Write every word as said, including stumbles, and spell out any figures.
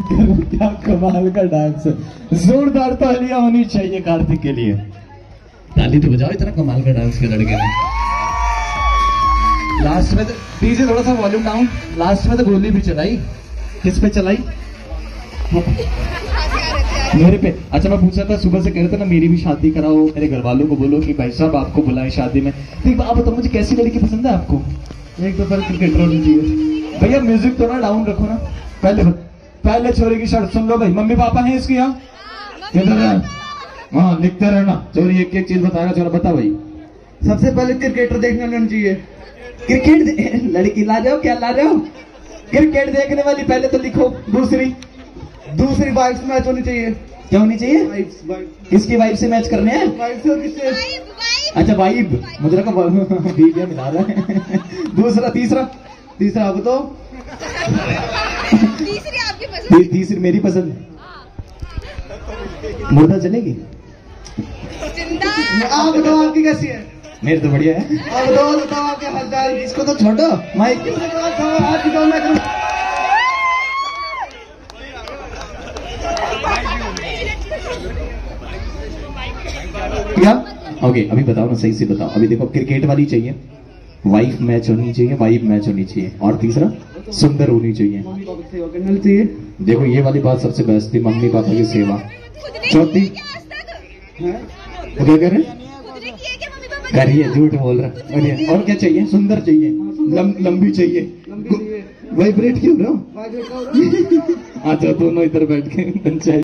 क्या कमाल का डांस है, जोरदार तालियां होनी चाहिए कार्तिक के लिए। ताली तो बजाओ, इतना कमाल का डांस किया लड़के ने। लास्ट में डीजे थोड़ा सा वॉल्यूम डाउन, लास्ट में तो गोली भी चलाई। किस पे चलाई? मेरे पे। अच्छा मैं पूछा था सुबह से कह रहे थे ना मेरी भी शादी कराओ, मेरे घर वालों को बोलो कि भाई साहब आपको बुलाएं शादी में। ठीक आप बताओ मुझे कैसी लड़की पसंद है आपको? एक तो पहले क्रिकेटर होनी चाहिए भैया, म्यूजिक तो ना डाउन रखो ना। पहले पहले छोरे की शर्ट सुन लो भाई, मम्मी पापा हैं इसकी? यहाँ किधर है? हाँ लिखते रहना। चोरी एक एक चीज बताएगा चोरा, बता भाई। सबसे पहले क्रिकेटर देखने लेना चाहिए। क्रिकेट लड़की ला जाओ, क्या ला जाओ? क्रिकेट देखने वाली पहले तो लिखो। दूसरी दूसरी वाइफ से मैच होनी चाहिए। क्या होनी चाहिए? वाइफ वाइफ किसकी वाइफ से मैच करने हैं? वाइफ से किससे? अच्छा वाइब, मुझे लगा बीबिया मिला रहा है। दूसरा तीसरा तीसरा आप तो तीसरी आपकी पसंद? तीसरी मेरी पसंद। मुर्दा चलेगी? जिंदा। आप बताओ आपकी कैसी है? मेरी तो बढ़िया है। आप बताओ बताओ आपके हालचाल। इसको तो छोड़ो माइक। आज बताओ मैं करूं। क्या? ओके अभी बताओ ना, सही से बताओ। अभी देखो क्रिकेट वाली चाहिए, वाइफ मैच होनी चाहिए, वाइफ मैच होनी चाहिए, और तीसरा सुंदर होनी चाहिए। मम्मी पापा की सेवा करने वाली चाहिए। देखो ये वाली बात सबसे बेस्ट थी, मम्मी पापा की सेवा। चौथी वो क्या कह रहे हैं? करिए, झूठ बोल रहा है। और क्या चाहिए? सुंदर चाहिए, लम, लंबी चाहिए, वाइब्रेट क्यों रहा? वाइब्रेट का हो रहा है। अच्छा दोनों इधर बैठ के पंचायत